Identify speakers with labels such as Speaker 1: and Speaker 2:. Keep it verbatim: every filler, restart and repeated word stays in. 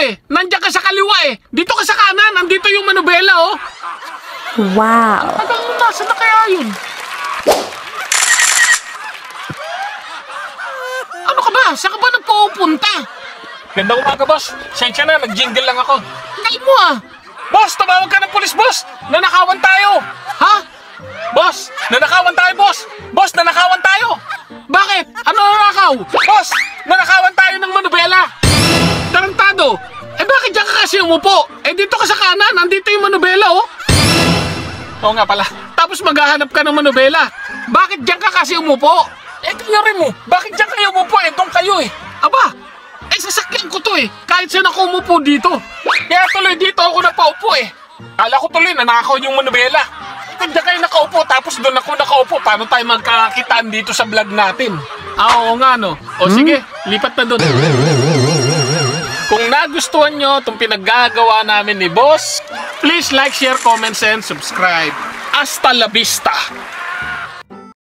Speaker 1: eh. Nandiyan ka sa kaliwa eh. Dito ka sa kanan. Andito yung manubela, oh.
Speaker 2: Wow.
Speaker 1: Tagal mo na. Saan na kaya yun? Ano ka ba? Saan ka ba nagpupunta?
Speaker 3: Gandang umaga, boss. Sensya na, nag-jingle lang ako.
Speaker 1: Tagal mo ah.
Speaker 3: Boss, tumawag ka ng pulis, boss. Nanakawan tayo.
Speaker 1: Ha?
Speaker 3: Boss, nanakawan tayo, boss. Boss, nanakawan tayo.
Speaker 1: Bakit? Ano nanakaw?
Speaker 3: Boss, nanakawan tayo ng manubela.
Speaker 1: Tarantado. Eh bakit diyan ka kasi umupo? Eh dito ka sa kanan. Andito yung manubela, oh.
Speaker 3: Oo nga pala.
Speaker 1: Tapos maghahanap ka ng manubela. Bakit diyan ka kasi umupo?
Speaker 3: Eh, kayo rin mo. Bakit dyan kayo umupo? Eh, doon kayo eh.
Speaker 1: Aba, eh sasakyan ko to eh. Kahit saan ako umupo dito.
Speaker 3: Kaya tuloy dito ako napaupo eh. Kala ko tuloy, nanakaw yung manubela. Kung dyan kayo nakaupo, tapos doon ako nakaupo, paano tayo magkakakitaan dito sa vlog natin?
Speaker 1: Ah, oo nga no. O
Speaker 3: Hmm?
Speaker 1: sige, lipat na doon.
Speaker 3: Kung nagustuhan nyo itong pinaggagawa namin ni Boss,
Speaker 1: Please like, share, comments, and subscribe.
Speaker 3: hasta la vista.